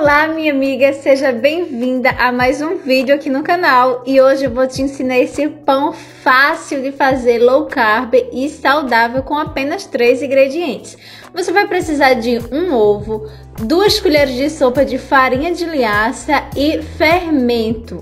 Olá, minha amiga, seja bem-vinda a mais um vídeo aqui no canal. E hoje eu vou te ensinar esse pão fácil de fazer, low carb e saudável com apenas 3 ingredientes. Você vai precisar de um ovo, 2 colheres de sopa de farinha de linhaça e fermento.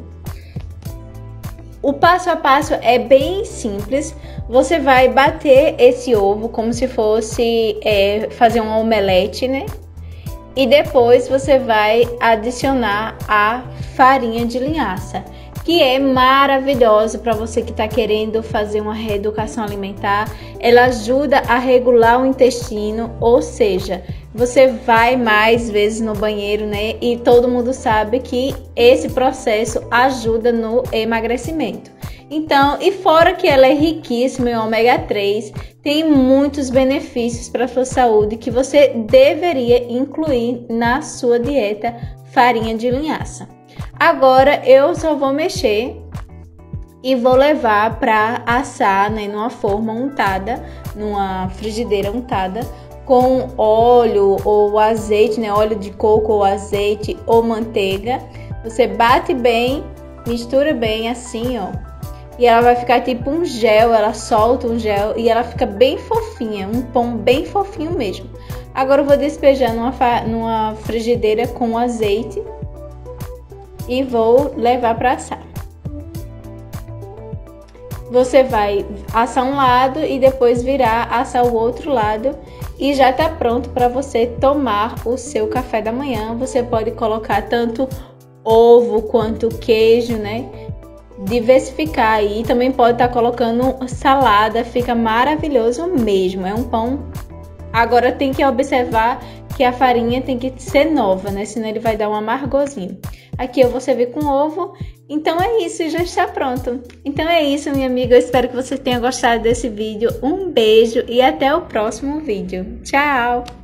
O passo a passo é bem simples. Você vai bater esse ovo como se fosse fazer um omelete, né? E depois você vai adicionar a farinha de linhaça, que é maravilhosa para você que está querendo fazer uma reeducação alimentar. Ela ajuda a regular o intestino, ou seja, você vai mais vezes no banheiro, né? E todo mundo sabe que esse processo ajuda no emagrecimento. Então, e fora que ela é riquíssima em ômega 3, tem muitos benefícios para a sua saúde que você deveria incluir na sua dieta farinha de linhaça. Agora eu só vou mexer e vou levar para assar, né, numa forma untada, numa frigideira untada, com óleo ou azeite, né, óleo de coco ou azeite ou manteiga. Você bate bem, mistura bem assim, ó. E ela vai ficar tipo um gel, ela solta um gel e ela fica bem fofinha, um pão bem fofinho mesmo. Agora eu vou despejar numa frigideira com azeite e vou levar para assar. Você vai assar um lado e depois virar, assar o outro lado e já tá pronto para você tomar o seu café da manhã. Você pode colocar tanto ovo quanto queijo, né? Diversificar aí, também pode estar colocando salada, fica maravilhoso mesmo. É um pão. Agora tem que observar que a farinha tem que ser nova, né? Senão ele vai dar um amargozinho. Aqui eu vou servir com ovo. Então é isso, já está pronto. Então é isso, minha amiga. Eu espero que você tenha gostado desse vídeo. Um beijo e até o próximo vídeo. Tchau!